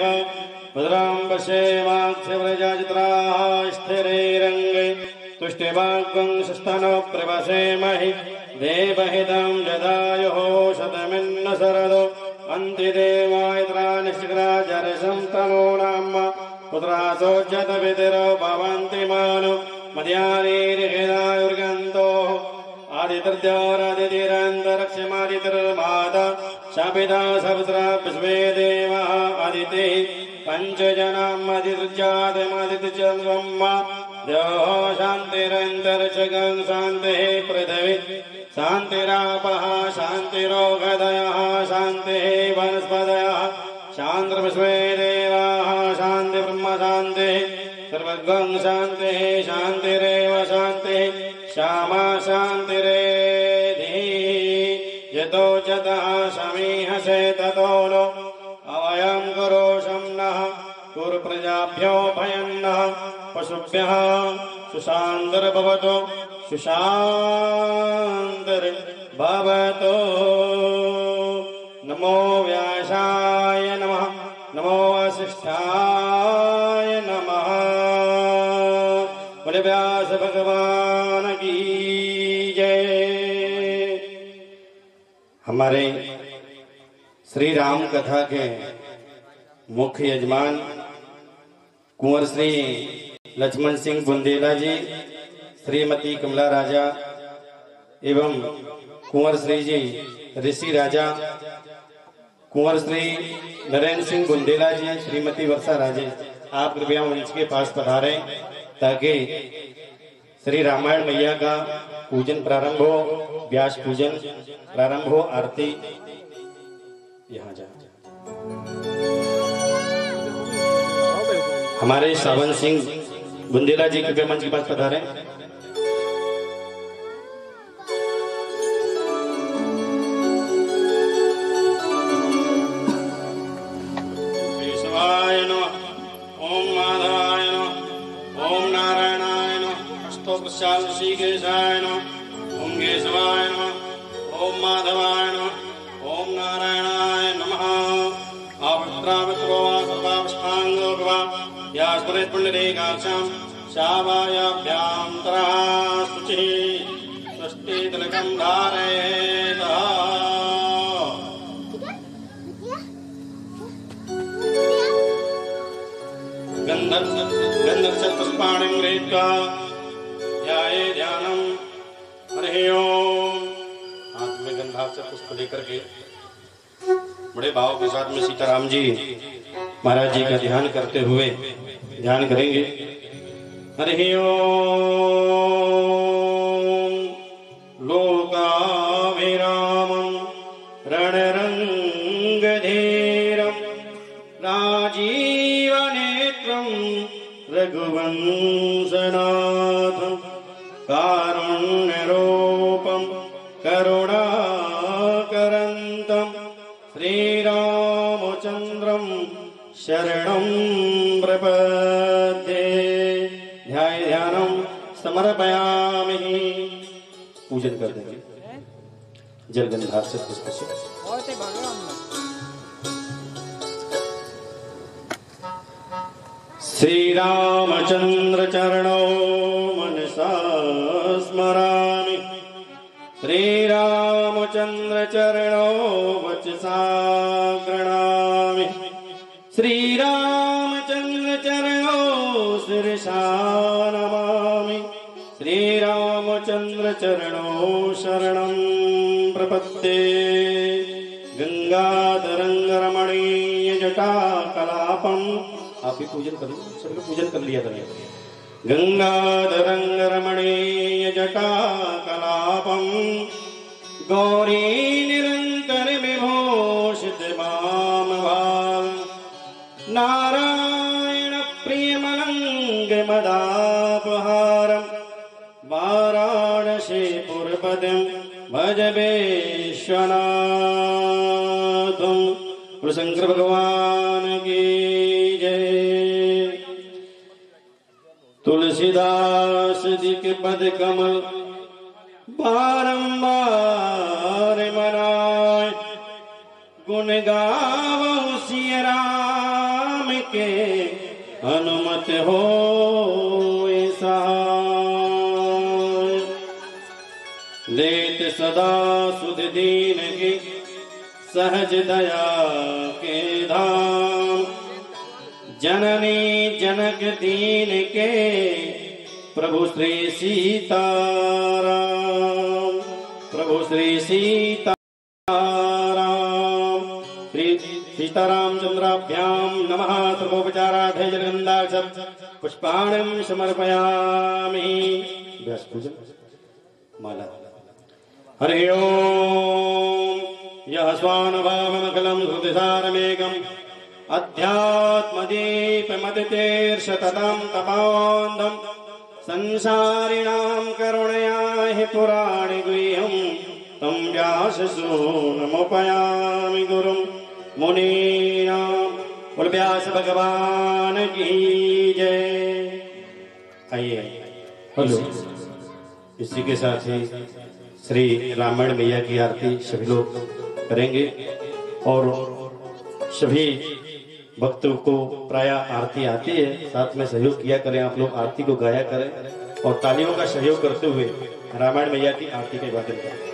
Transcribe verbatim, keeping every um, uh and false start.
भद्रां पश्येमाक्षव्रजाचित्राः स्थिरैरङ्गे तुष्टिभाग्यं सुस्तनो प्रवसेमहि देवहितं जदायुः शतमिन्न शरदो अन्तिदेवायत्रा निशिखराजरसं तनूनाम् पुत्रासोज्जत वितिरो भवन्ति मानो मध्यानीर्हृदायुर्गन्तोः आदितृत्योरादितिरन्तरक्षमादितिर्माता शापिता सपुत्रा विश्वे देवाः आदिते पञ्चजनाम् आदितृजातमादितृजन्म देवो शान्तिरन्तरिक्षगं शान्तिः पृथिवी शान्तिरापः शान्तिरोगदयः शान्तिः वनस्पतयः शान्तिर्विश्वे देवाः शान्ति ब्रह्म शान्तिः सर्वगं शान्तिः शान्तिरेव शान्तिः श्यामा शान्तिरेधि यतो जतः समीहसे ततो नो अवयं करोषं नः कुरु प्रजाभ्यो भयं नः पशुभ्यः सुशान्तिर्भवतु सुशान्तिर्भवतु। नमो व्यासाय नमः नमो वसिष्ठाय नमः। बोले व्यास भगवान की जय। हमारे श्री राम कथा के मुख्य यजमान कुंवर श्री लक्ष्मण सिंह बुंदेला जी, श्रीमती कमला राजा एवं कुंवर श्री जी ऋषि राजा, कुंवर श्री नरेंद्र सिंह बुंदेला जी, श्रीमती वर्षा राजे, आप कृपया मंच के पास पधारें ताकि श्री रामायण मैया का पूजन प्रारंभ हो, व्यास पूजन प्रारंभ हो, आरती यहाँ जा। हमारे श्रावण सिंह बुंदेला जी कृपया मंच के पास पधारें। केशवाय नमः, ओम माधवाय नमः, ओम नारायणाय नमः, अष्टोपचार ऋषिकेशाय नमः, ओम केशवाय नमः, ओम माधवाय नमः, ओम नारायणाय नमः। आपत्रावत्रो वा सर्वावस्थांगो वा या स्मरेत् पुण्डरीकाक्षां शावायाभ्यां तरास्तुचिः स्वस्ति तिलकं धारयेत्। गन्धर्वपुष्पाणिं गृहीत्वा ध्याये ध्यानं। हरिः ओम। हाथ में गंधाक्षर पुष्प लेकर के बड़े भाव के साथ में सीताराम जी महाराज जी का ध्यान करते हुए ध्यान करेंगे। हरिः ओम। लोकाभिरामं रणरङ्गधीरं राजीवनेत्रं रघुवंशनाथं कारुण्यरूपं करुणाकरन्तं श्रीरामचन्द्रं शरणं प्रपद्ये। ध्याय ध्यानं समर्पयामि। पूजन कर देंगे जल गंधार से पुष्प से। श्री रामचंद्र चरणो मनसा स्मरामि, श्री रामचंद्र चरणो वचसा गृणामि, श्री रामचंद्र चरणो शिरसा नमामि, श्री रामचंद्र चरणो शरणं प्रपद्ये। गंगाधरं रमणीय जटा कलापम। आप भी पूजन कर लो, सबने पूजन कर लिया करें। गंगाधरं रमणीय जटा कलापम गौरी निरंतर विभूषित माम भाव नारायण प्रियमनंग मदापहारम वाराणसी पुरपदम भज विश्वनाथम। शंकर भगवान की जय। तुलसीदास जी के पद कमल बारंबार मनाए, गुण गावो सिया राम के अनुमत हो ऐसा लेत सदा सुध दीन की सहज दया के धाम जननी जनक दीन के प्रभु श्री सीताराम प्रभु श्री सीताराम श्री सीताराम चंद्राभ्याम नमः सर्वोपचाराधे जलगंधाक्षं पुष्पाणं समर्पयामि। व्यास पूजन माला। हरि ओम यः स्वानुभावमखिलं श्रुतिसारमेकम् अध्यात्मदीपमदितेर्षततं तपोन्दम् संसारिणां करुणया हि पुराणि गुह्यं तं व्याससूनुमुपयामि गुरुं मुनीनां। बोल व्यास भगवान की जय। आइए हेलो इसी के साथ ही श्री रामायण मैया की आरती सभी लोग करेंगे और सभी भक्तों को प्राय आरती आती है, साथ में सहयोग किया करें। आप लोग आरती को गाया करें और तालियों का सहयोग करते हुए रामायण मैया की आरती के वादन करें।